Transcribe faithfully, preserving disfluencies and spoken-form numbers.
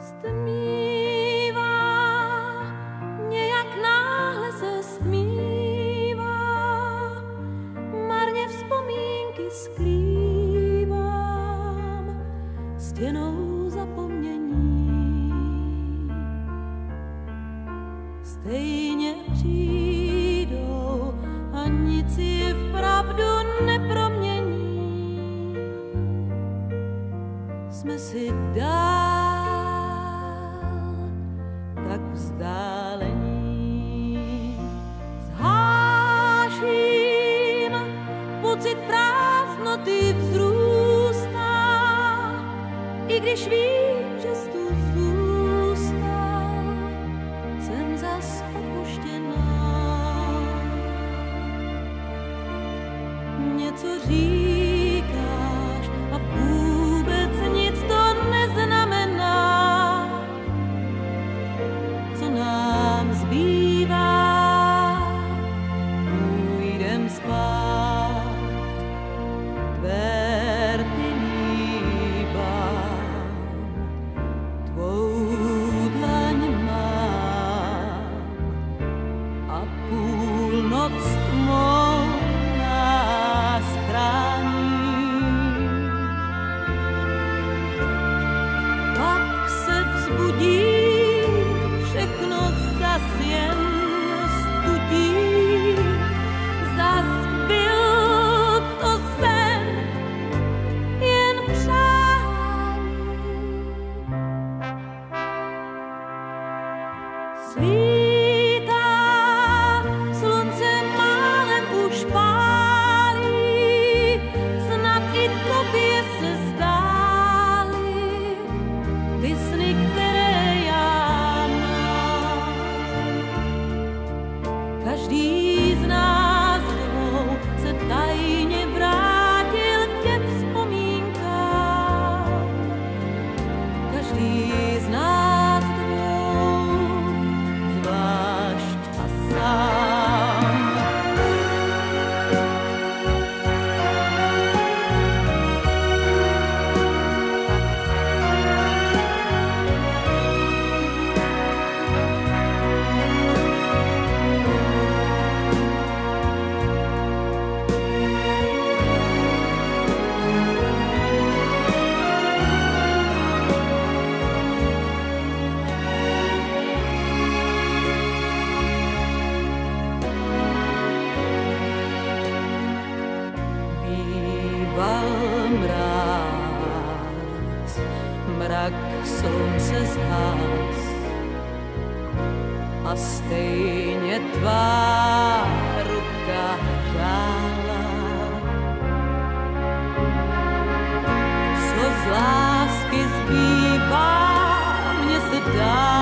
Stmívá, nějak náhle se stmívá, marně vzpomínky skrývám stěnou zapomnění. Stejně přijdou a nic ji vpravdu nepromění. Jsme si dál tak vzdálení. Zháším, pocit prázdnoty vzrůstá, i když vím, že jsi tu zůstal, jsem zas opuštěná. Něco říkáš a vůbec nic to neznamená. Co nám zbývá, půjdem spát, tvé rty líbám, tvou dlaň mám a půlnoc tmou nás chrání. Pak se vzbudí, všechno zas jen studí, zas byl to sen, jen přání. Svítá, slunce málem už pálí, snad i tobě se zdály ty sny, které já mám. Každý z nás dvou se tajně vrátil ke vzpomínkám. Každý z nás dvou, zvlášť a sám. Býval mráz, mrak slunce zhas a stejně tvá ruka hřála. Co z lásky zbývá, mně se dá